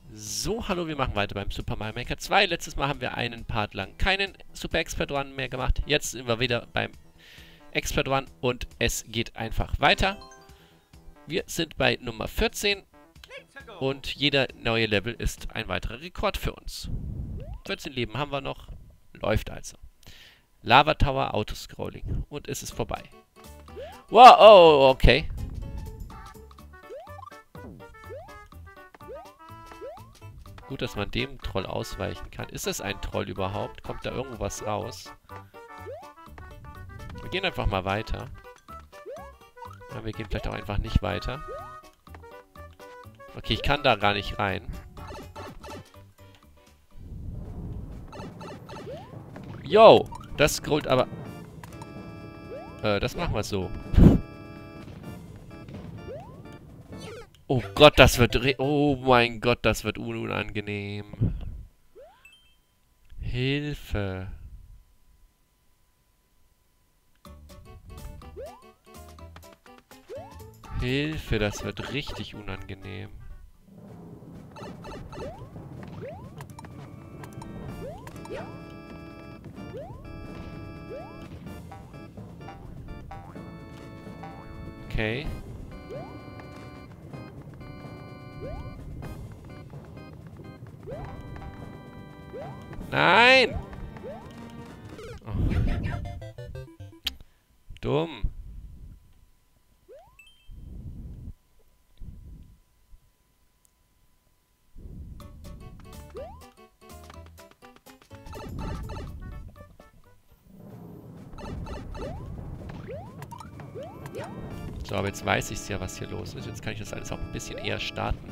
So, hallo, wir machen weiter beim Super Mario Maker 2. Letztes Mal haben wir einen Part lang keinen Super Expert Run mehr gemacht. Jetzt sind wir wieder beim Expert Run und es geht einfach weiter. Wir sind bei Nummer 14 und jeder neue Level ist ein weiterer Rekord für uns. 14 Leben haben wir noch, läuft also. Lava Tower Autoscrolling und es ist vorbei. Wow, oh, okay. Gut, dass man dem Troll ausweichen kann. Ist es ein Troll überhaupt? Kommt da irgendwas raus? Wir gehen einfach mal weiter. Ja, wir gehen vielleicht auch einfach nicht weiter. Okay, ich kann da gar nicht rein. Yo! Das scrollt aber... das machen wir so. Oh Gott, das wird... Oh mein Gott, das wird unangenehm. Hilfe. Hilfe, das wird richtig unangenehm. Okay. Nein! Oh. Dumm. So, aber jetzt weiß ich ja, was hier los ist. Jetzt kann ich das alles auch ein bisschen eher starten.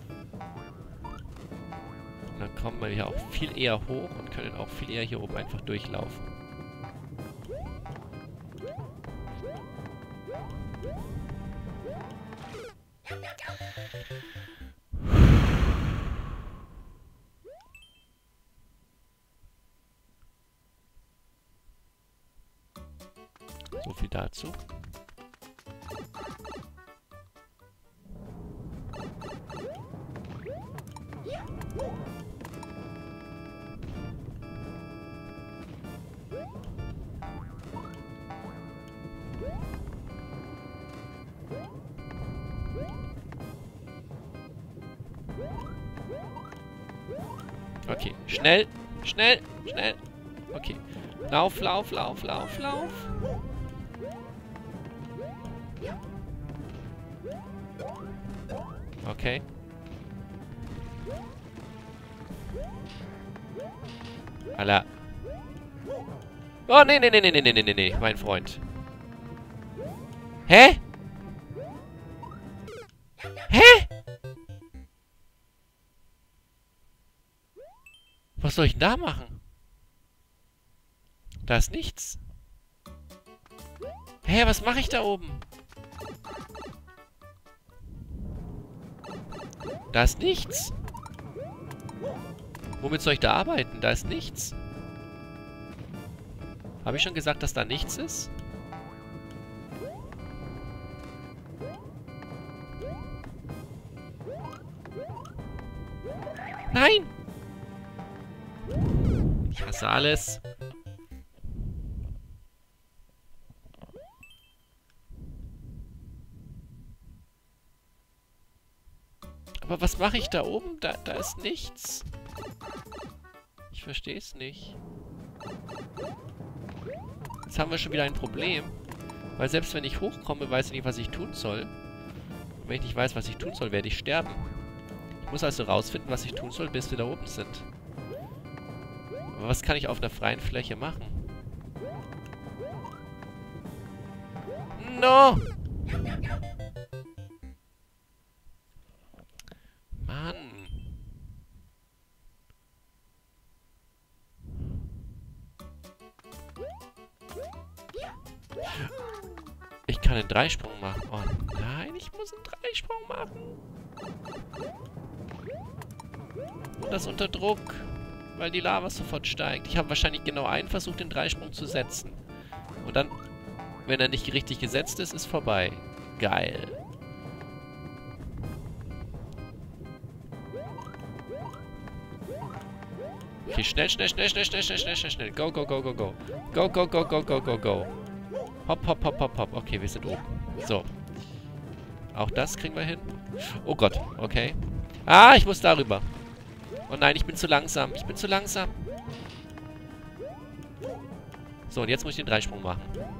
Und dann kommen wir hier auch viel eher hoch und können auch viel eher hier oben einfach durchlaufen. So viel dazu. Okay, schnell, schnell, schnell. Okay. Lauf, lauf, lauf, lauf, lauf. Okay. Alla. Oh, nee, nee, nee, nee, nee, nee, nee, nee, mein Freund. Hä? Hä? Was soll ich denn da machen? Da ist nichts. Hä, was mache ich da oben? Da ist nichts. Womit soll ich da arbeiten? Da ist nichts. Habe ich schon gesagt, dass da nichts ist? Nein! Ich hasse alles. Aber was mache ich da oben? Da ist nichts. Ich verstehe es nicht. Jetzt haben wir schon wieder ein Problem. Weil selbst wenn ich hochkomme, weiß ich nicht, was ich tun soll. Und wenn ich nicht weiß, was ich tun soll, werde ich sterben. Ich muss also rausfinden, was ich tun soll, bis wir da oben sind. Aber was kann ich auf einer freien Fläche machen? No! Mann! Ich kann einen Dreisprung machen. Oh nein, ich muss einen Dreisprung machen. Und das unter Druck, weil die Lava sofort steigt. Ich habe wahrscheinlich genau einen Versuch, den Dreisprung zu setzen. Und dann, wenn er nicht richtig gesetzt ist, ist vorbei. Geil. Okay, schnell, schnell, schnell, schnell, schnell, schnell, schnell, schnell, schnell. Go, go, go, go, go. Go, go, go, go, go, go, go. Hopp, hopp, hopp, hopp, hopp. Okay, wir sind oben. So. Auch das kriegen wir hin. Oh Gott, okay. Ah, ich muss darüber. Oh nein, ich bin zu langsam. Ich bin zu langsam. So, und jetzt muss ich den Dreisprung machen.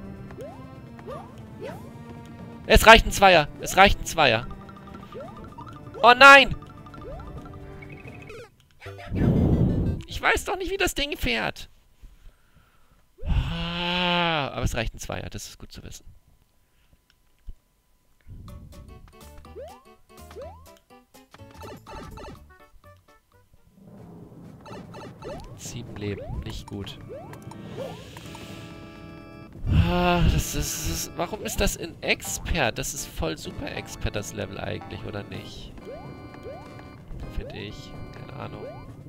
Es reicht ein Zweier. Es reicht ein Zweier. Oh nein! Ich weiß doch nicht, wie das Ding fährt. Aber es reicht ein Zweier. Das ist gut zu wissen. Sieben Leben. Nicht gut. Warum ist das in Expert? Das ist voll super Expert, das Level eigentlich, oder nicht? Finde ich. Keine Ahnung.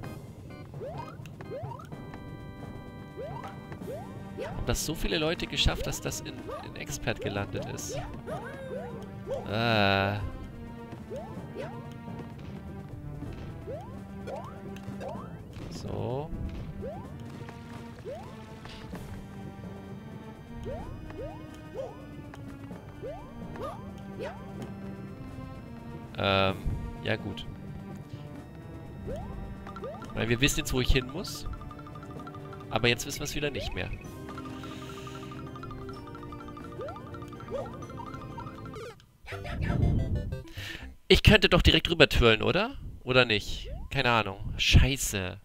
Haben das so viele Leute geschafft, dass das in Expert gelandet ist? So. Ja gut. Weil wir wissen jetzt, wo ich hin muss. Aber jetzt wissen wir es wieder nicht mehr. Ich könnte doch direkt rüber twirlen, oder? Oder nicht? Keine Ahnung. Scheiße.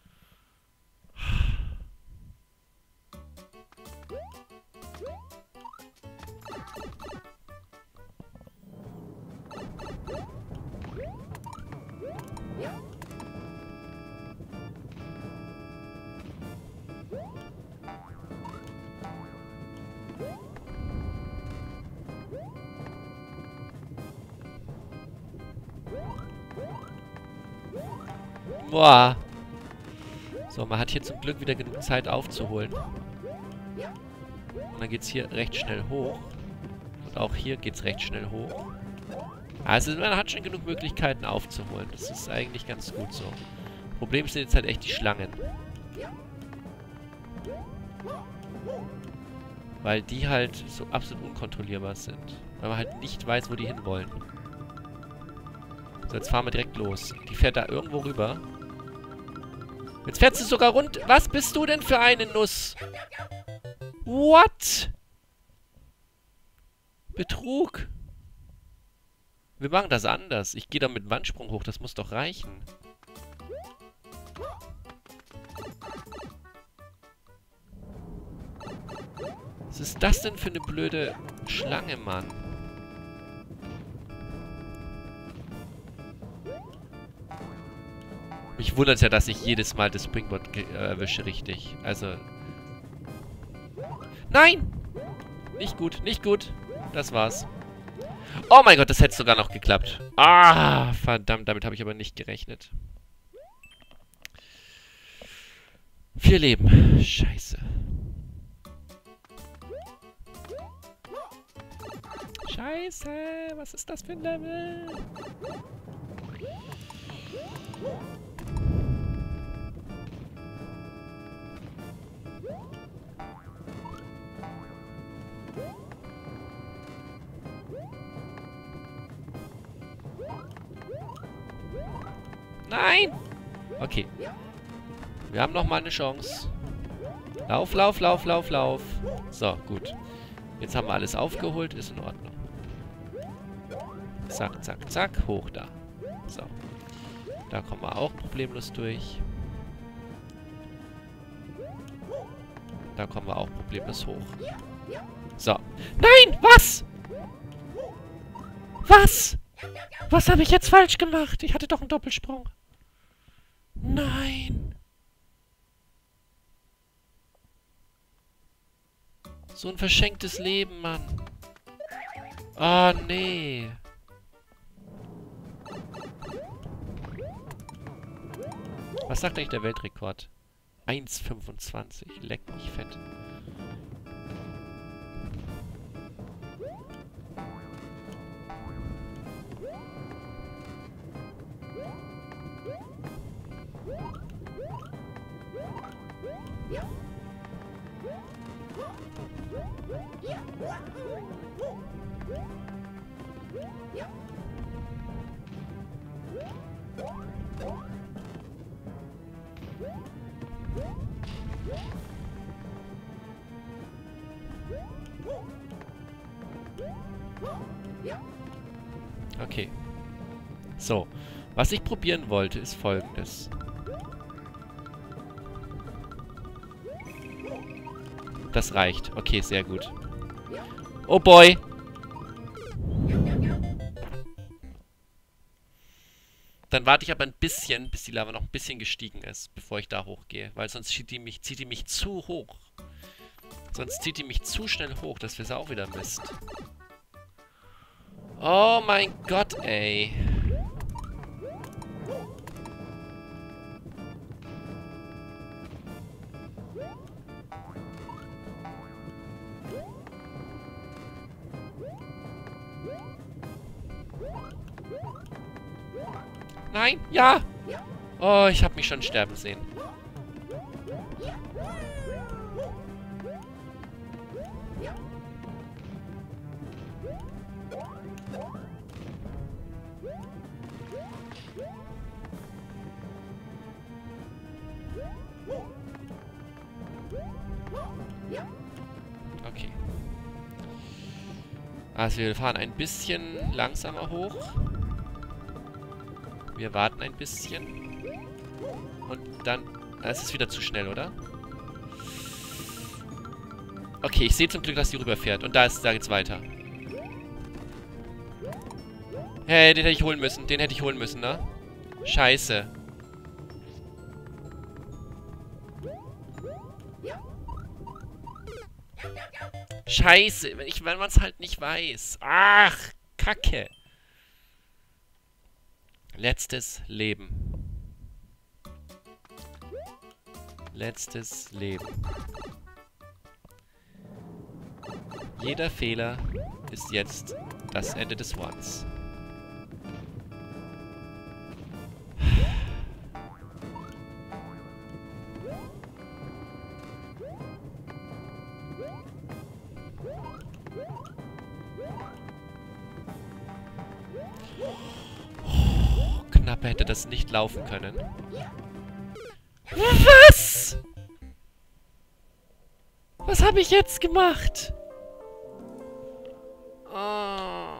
Boah. So, man hat hier zum Glück wieder genug Zeit aufzuholen. Und dann geht's hier recht schnell hoch. Und auch hier geht's recht schnell hoch. Also man hat schon genug Möglichkeiten aufzuholen. Das ist eigentlich ganz gut so. Problem sind jetzt halt echt die Schlangen. Weil die halt so absolut unkontrollierbar sind. Weil man halt nicht weiß, wo die hinwollen. So, jetzt fahren wir direkt los. Die fährt da irgendwo rüber. Jetzt fährt sie sogar rund. Was bist du denn für eine Nuss? What? Betrug. Wir machen das anders. Ich gehe da mit dem Wandsprung hoch. Das muss doch reichen. Was ist das denn für eine blöde Schlange, Mann? Mich wundert es ja, dass ich jedes Mal das Springboard erwische richtig. Also... Nein! Nicht gut, nicht gut. Das war's. Oh mein Gott, das hätte sogar noch geklappt. Ah, verdammt, damit habe ich aber nicht gerechnet. 4 Leben. Scheiße. Scheiße, was ist das für ein Level? Nein! Okay. Wir haben noch mal eine Chance. Lauf, lauf, lauf, lauf, lauf. So, gut. Jetzt haben wir alles aufgeholt. Ist in Ordnung. Zack, zack, zack. Hoch da. So. Da kommen wir auch problemlos durch. Da kommen wir auch problemlos hoch. So. Nein! Was? Was? Was habe ich jetzt falsch gemacht? Ich hatte doch einen Doppelsprung. Nein. So ein verschenktes Leben, Mann. Ah, nee. Was sagt eigentlich der Weltrekord? 1,25. Leck mich fett. So. Was ich probieren wollte, ist Folgendes. Das reicht. Okay, sehr gut. Oh boy! Dann warte ich aber ein bisschen, bis die Lava noch ein bisschen gestiegen ist, bevor ich da hochgehe. Weil sonst zieht die mich zu hoch. Sonst zieht die mich zu schnell hoch. Das wäre auch wieder Mist. Oh mein Gott, ey. Nein, ja! Oh, ich habe mich schon sterben sehen. Okay. Also wir fahren ein bisschen langsamer hoch. Wir warten ein bisschen. Und dann... Es ist wieder zu schnell, oder? Okay, ich sehe zum Glück, dass die rüberfährt. Und da geht's weiter. Hey, den hätte ich holen müssen. Den hätte ich holen müssen, ne? Scheiße. Scheiße, wenn man es halt nicht weiß. Ach, Kacke. Letztes Leben. Letztes Leben. Jeder Fehler ist jetzt das Ende des Ones. Oh, knapp hätte das nicht laufen können. Was? Was habe ich jetzt gemacht? Oh.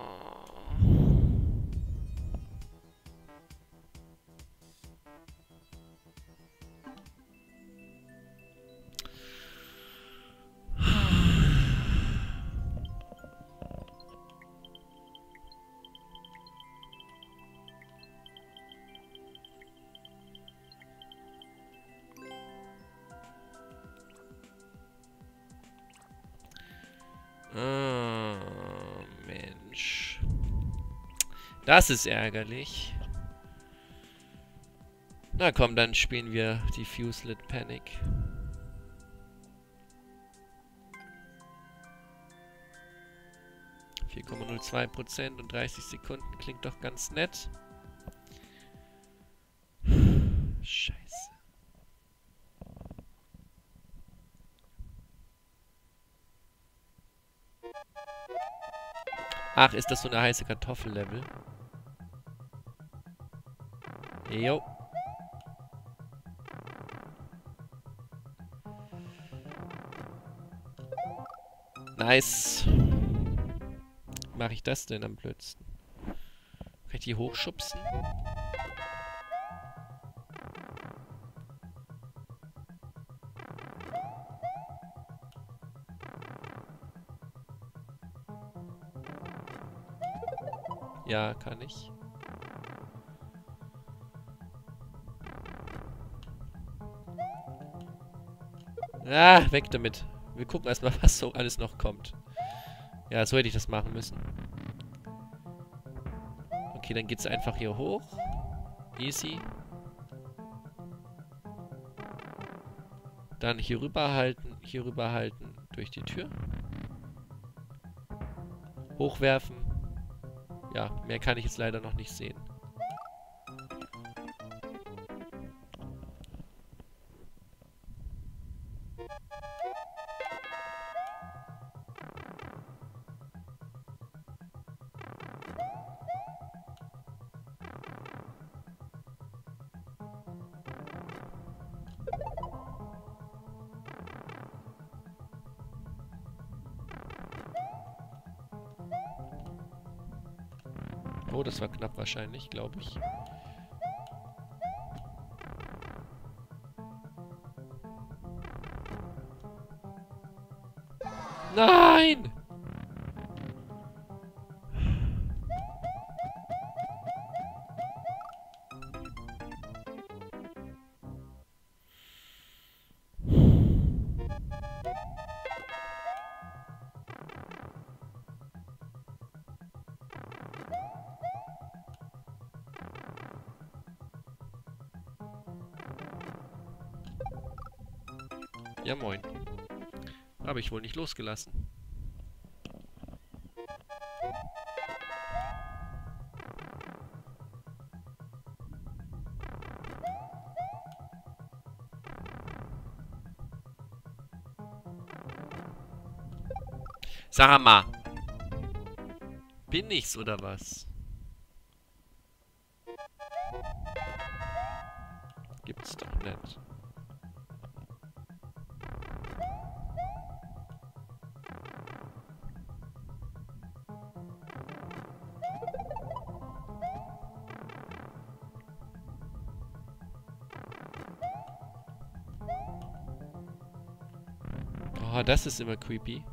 Oh, Mensch. Das ist ärgerlich. Na komm, dann spielen wir die Fuselit Panic. 4,02% und 30 Sekunden klingt doch ganz nett. Scheiße. Ach, ist das so eine heiße Kartoffel-Level? Jo. Nice. Wie mache ich das denn am blödsten? Kann ich die hochschubsen? Ja, kann ich. Ah, weg damit. Wir gucken erstmal, was so alles noch kommt. Ja, so hätte ich das machen müssen. Okay, dann geht's einfach hier hoch. Easy. Dann hier rüber halten durch die Tür. Hochwerfen. Ja, mehr kann ich jetzt leider noch nicht sehen. Oh, das war knapp wahrscheinlich, glaube ich. Nein! Ja, moin. Habe ich wohl nicht losgelassen. Sag mal. Bin ich's oder was? Gibt's doch nicht. Oh, das ist immer creepy.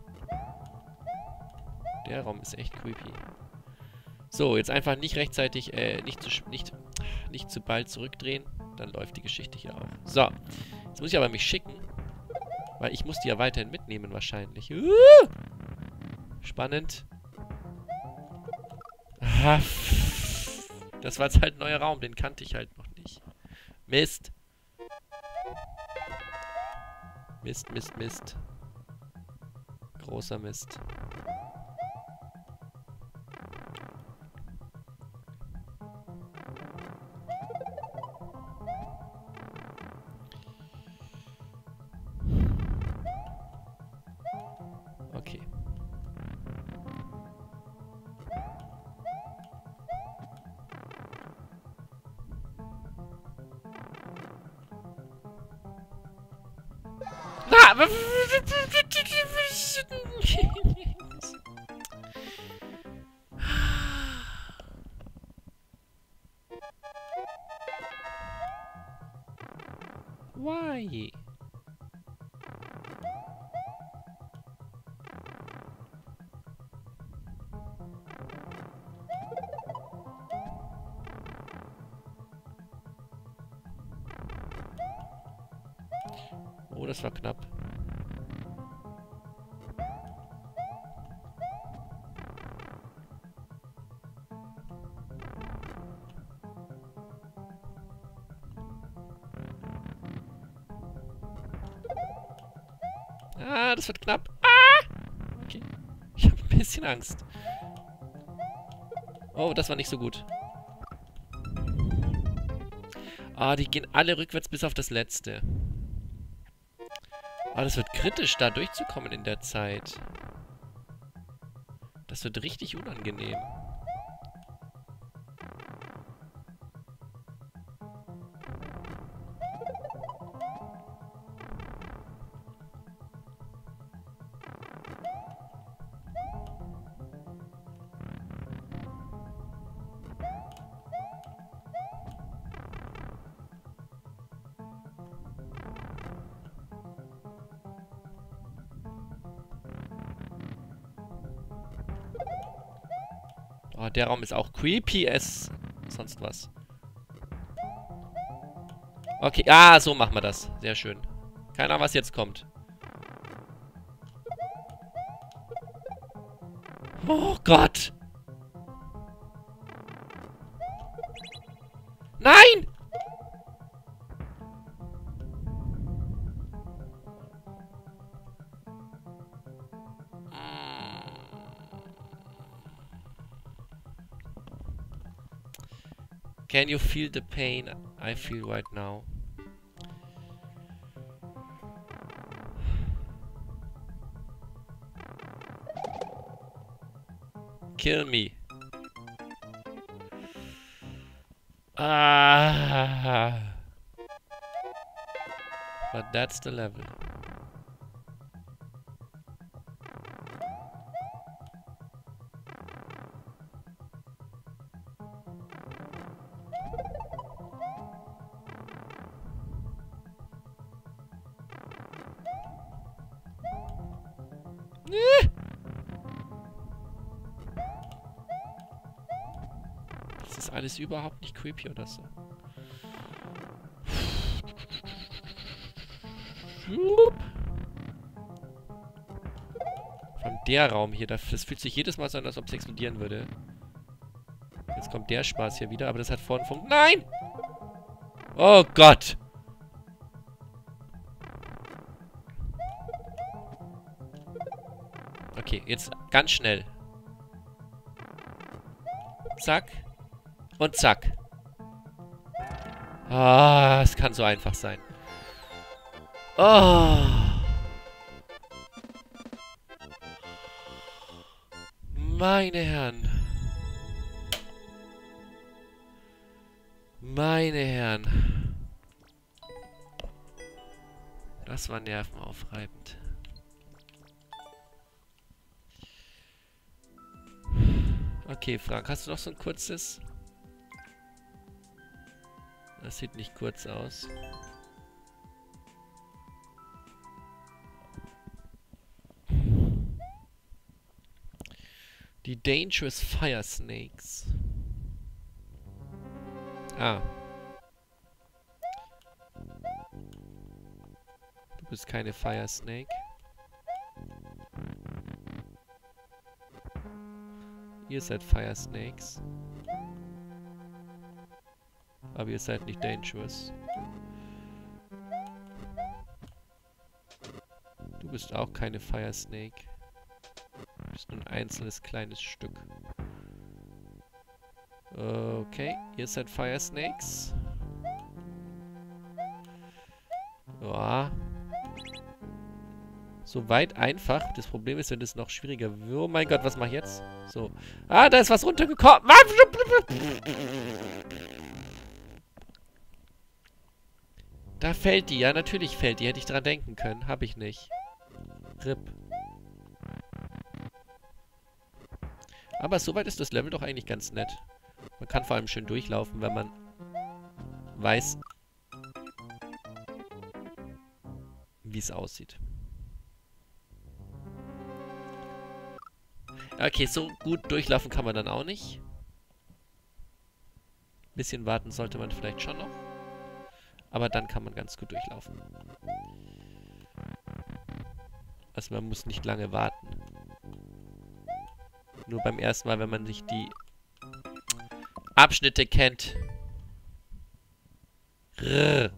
Der Raum ist echt creepy. So, jetzt einfach nicht rechtzeitig, nicht zu bald zurückdrehen. Dann läuft die Geschichte hier auch. So, jetzt muss ich aber mich schicken. Weil ich muss die ja weiterhin mitnehmen wahrscheinlich. Spannend. Ah, das war jetzt halt ein neuer Raum, den kannte ich halt noch nicht. Mist. Mist, Mist, Mist. Großer Mist. Okay. Na, why? Oh, das war knapp. Ah, das wird knapp. Ah! Okay. Ich habe ein bisschen Angst. Oh, das war nicht so gut. Ah, die gehen alle rückwärts bis auf das letzte. Ah, das wird kritisch, da durchzukommen in der Zeit. Das wird richtig unangenehm. Oh, der Raum ist auch creepy as sonst was. Okay, so machen wir das. Sehr schön. Keine Ahnung, was jetzt kommt. Oh Gott! Nein! Can you feel the pain I feel right now? Kill me. But that's the level. ist alles überhaupt nicht creepy oder so. Von der Raum hier, das fühlt sich jedes Mal so an, als ob es explodieren würde. Jetzt kommt der Spaß hier wieder, aber das hat vorhin vom... Nein! Oh Gott! Okay, jetzt ganz schnell. Zack. Und zack. Ah, es kann so einfach sein. Oh. Meine Herren. Meine Herren. Das war nervenaufreibend. Okay, Frank, hast du noch so ein kurzes? Das sieht nicht kurz aus. Die Dangerous Fire Snakes. Ah. Du bist keine Fire Snake. Ihr seid Fire Snakes. Aber ihr seid nicht dangerous. Du bist auch keine Fire Snake. Du bist nur ein einzelnes kleines Stück. Okay, ihr seid Fire Snakes. Ja. Soweit einfach. Das Problem ist, wenn das noch schwieriger wird. Oh mein Gott, was mache ich jetzt? So. Ah, da ist was runtergekommen. Da fällt die. Ja, natürlich fällt die. Hätte ich dran denken können. Hab ich nicht. RIP. Aber soweit ist das Level doch eigentlich ganz nett. Man kann vor allem schön durchlaufen, wenn man weiß, wie es aussieht. Okay, so gut durchlaufen kann man dann auch nicht. Ein bisschen warten sollte man vielleicht schon noch. Aber dann kann man ganz gut durchlaufen. Also man muss nicht lange warten. Nur beim ersten Mal, wenn man nicht die Abschnitte kennt. Rrr.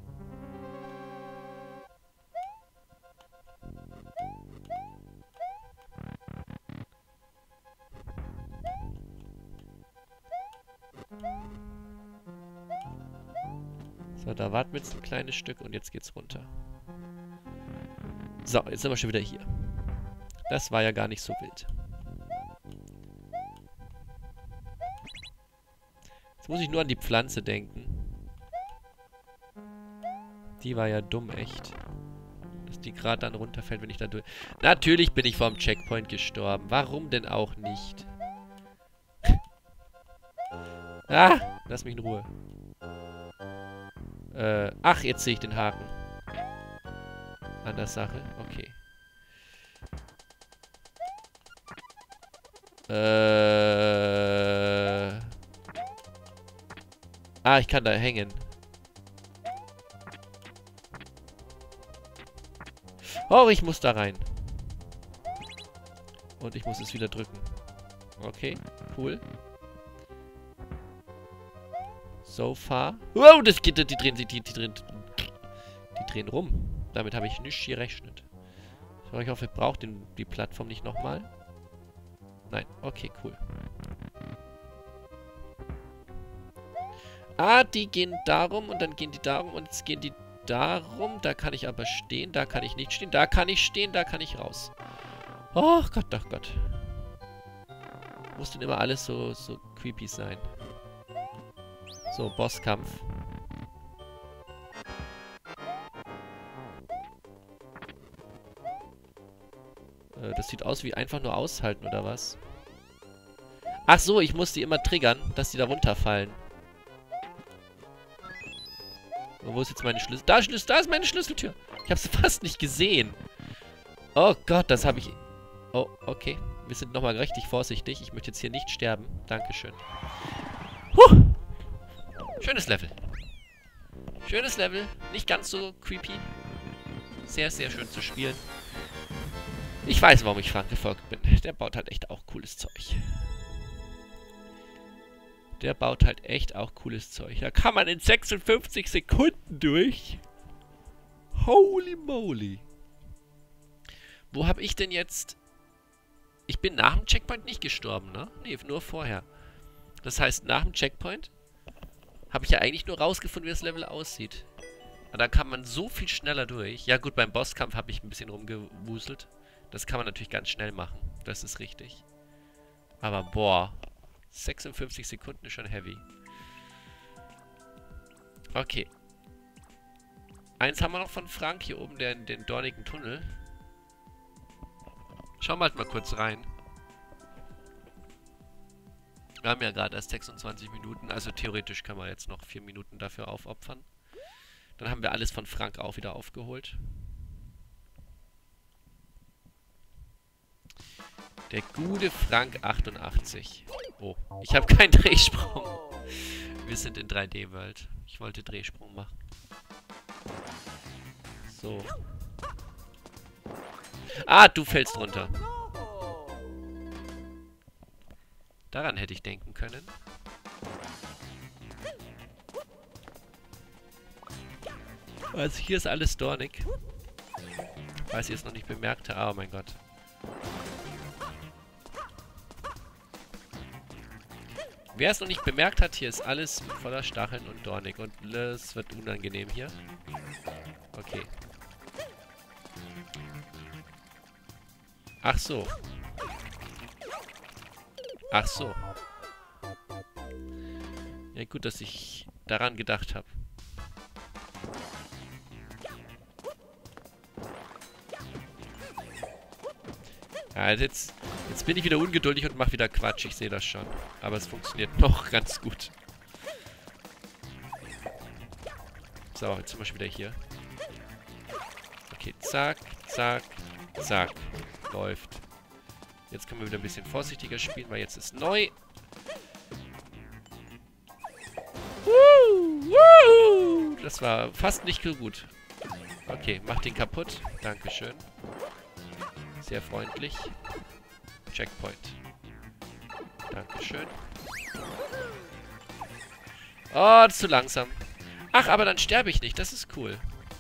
So, da warten wir jetzt ein kleines Stück und jetzt geht's runter. So, jetzt sind wir schon wieder hier. Das war ja gar nicht so wild. Jetzt muss ich nur an die Pflanze denken. Die war ja dumm, echt. Dass die gerade dann runterfällt, wenn ich da durch... Natürlich bin ich vom Checkpoint gestorben. Warum denn auch nicht? Ah! Lass mich in Ruhe. Ach, jetzt sehe ich den Haken. An der Sache. Okay. Ah, ich kann da hängen. Oh, ich muss da rein. Und ich muss es wieder drücken. Okay, cool. So far. Wow, das geht, die drehen sich, die drehen rum. Damit habe ich nicht gerechnet. So, ich hoffe, ihr braucht die Plattform nicht nochmal. Nein, okay, cool. Ah, die gehen darum und dann gehen die darum und jetzt gehen die darum. Da kann ich aber stehen, da kann ich nicht stehen. Da kann ich stehen, da kann ich raus. Oh Gott, ach Gott. Muss denn immer alles so creepy sein? So, Bosskampf. Das sieht aus wie einfach nur aushalten, oder was? Ach so, ich muss die immer triggern, dass die da runterfallen. Und wo ist jetzt meine Schlüssel? Da ist meine Schlüsseltür. Ich habe es fast nicht gesehen. Oh Gott, das habe ich... Oh, okay. Wir sind nochmal richtig vorsichtig. Ich möchte jetzt hier nicht sterben. Dankeschön. Huh! Schönes Level. Schönes Level. Nicht ganz so creepy. Sehr, sehr schön zu spielen. Ich weiß, warum ich Frank gefolgt bin. Der baut halt echt auch cooles Zeug. Der baut halt echt auch cooles Zeug. Da kann man in 56 Sekunden durch. Holy moly. Wo habe ich denn jetzt... Ich bin nach dem Checkpoint nicht gestorben, ne? Nee, nur vorher. Das heißt, nach dem Checkpoint habe ich ja eigentlich nur rausgefunden, wie das Level aussieht. Und da kann man so viel schneller durch. Ja gut, beim Bosskampf habe ich ein bisschen rumgewuselt. Das kann man natürlich ganz schnell machen. Das ist richtig. Aber boah, 56 Sekunden ist schon heavy. Okay. Eins haben wir noch von Frank, hier oben, den dornigen Tunnel. Schauen wir halt mal kurz rein. Wir haben ja gerade erst 26 Minuten, also theoretisch kann man jetzt noch 4 Minuten dafür aufopfern. Dann haben wir alles von Frank auch wieder aufgeholt. Der gute Frank 88. Oh, ich habe keinen Drehsprung. Wir sind in 3D-World. Ich wollte Drehsprung machen. So. Ah, du fällst runter. Daran hätte ich denken können. Also hier ist alles dornig. Falls ihr es noch nicht bemerkt habt. Oh mein Gott. Wer es noch nicht bemerkt hat, hier ist alles voller Stacheln und dornig. Und es wird unangenehm hier. Okay. Ach so. Ach so. Ja gut, dass ich daran gedacht habe. Ja, jetzt bin ich wieder ungeduldig und mache wieder Quatsch. Ich sehe das schon. Aber es funktioniert noch ganz gut. So, jetzt sind wir schon wieder hier. Okay, zack, zack, zack. Läuft. Jetzt können wir wieder ein bisschen vorsichtiger spielen, weil jetzt ist neu. Das war fast nicht so gut. Okay, mach den kaputt. Dankeschön. Sehr freundlich. Checkpoint. Dankeschön. Oh, das ist zu langsam. Ach, aber dann sterbe ich nicht. Das ist cool.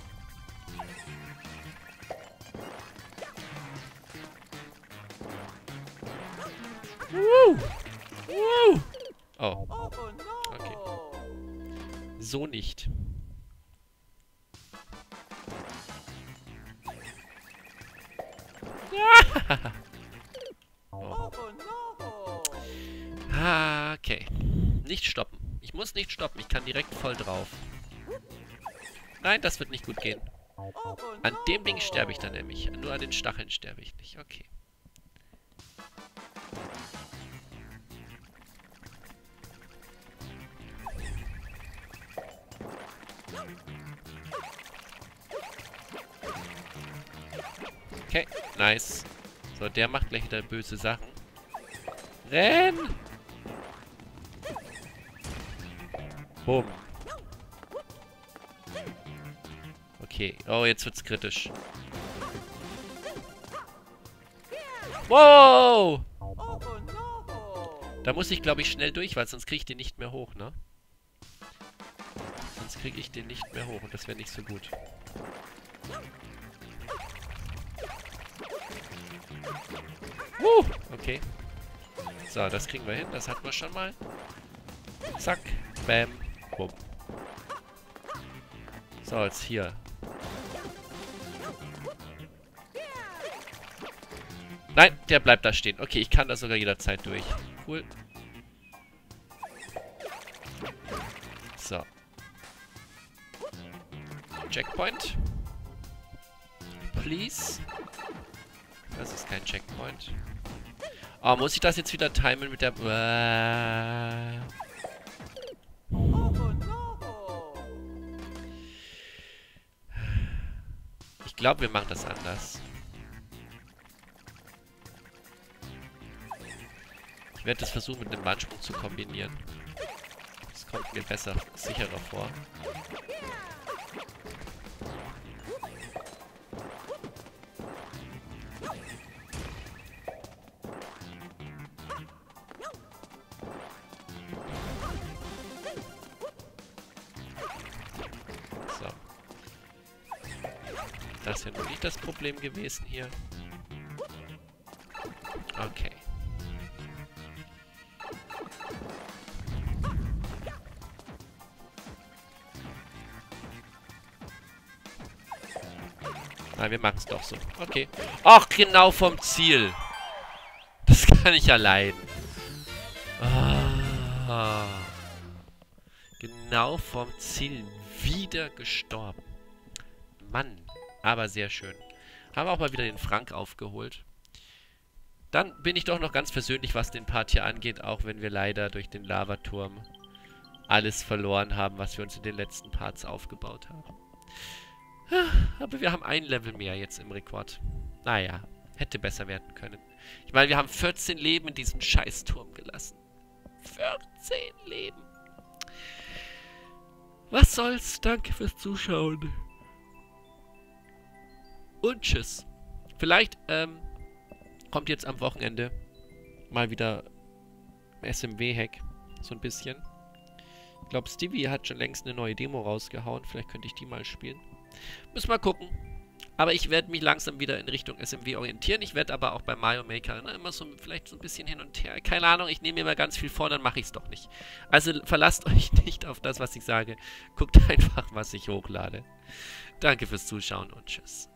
Oh. Okay. So nicht. Oh. Ah, okay. Nicht stoppen. Ich muss nicht stoppen. Ich kann direkt voll drauf. Nein, das wird nicht gut gehen. An dem Ding sterbe ich dann nämlich. Nur an den Stacheln sterbe ich nicht. Okay. Okay, nice. So, der macht gleich wieder böse Sachen. Renn! Bumm. Okay, oh, jetzt wird's kritisch. Wow! Da muss ich, glaube ich, schnell durch, weil sonst kriege ich den nicht mehr hoch, ne? Sonst kriege ich den nicht mehr hoch und das wäre nicht so gut. Okay. So, das kriegen wir hin. Das hatten wir schon mal. Zack. Bam. Bumm. So, jetzt hier. Nein, der bleibt da stehen. Okay, ich kann da sogar jederzeit durch. Cool. So. Checkpoint. Please. Das ist kein Checkpoint. Oh, muss ich das jetzt wieder timen mit der... Ich glaube, wir machen das anders. Ich werde das versuchen, mit dem Wandsprung zu kombinieren. Das kommt mir besser, sicherer vor. So. Das ist ja noch nicht das Problem gewesen hier. Okay. Nein, wir machen es doch so. Okay. Ach, genau vom Ziel. Das kann ich ja leiden. Ah. Genau vom Ziel. Wieder gestorben. Mann. Aber sehr schön. Haben wir auch mal wieder den Frank aufgeholt. Dann bin ich doch noch ganz versöhnlich, was den Part hier angeht, auch wenn wir leider durch den Lavaturm alles verloren haben, was wir uns in den letzten Parts aufgebaut haben. Aber wir haben ein Level mehr jetzt im Rekord. Naja, hätte besser werden können. Ich meine, wir haben 14 Leben in diesem Scheißturm gelassen. 14 Leben. Was soll's? Danke fürs Zuschauen. Und tschüss. Vielleicht, kommt jetzt am Wochenende mal wieder SMW-Hack. So ein bisschen. Ich glaube, Stevie hat schon längst eine neue Demo rausgehauen. Vielleicht könnte ich die mal spielen. Müssen wir gucken. Aber ich werde mich langsam wieder in Richtung SMW orientieren. Ich werde aber auch bei Mario Maker immer so vielleicht so ein bisschen hin und her. Keine Ahnung, ich nehme mir mal ganz viel vor, dann mache ich es doch nicht. Also verlasst euch nicht auf das, was ich sage. Guckt einfach, was ich hochlade. Danke fürs Zuschauen und tschüss.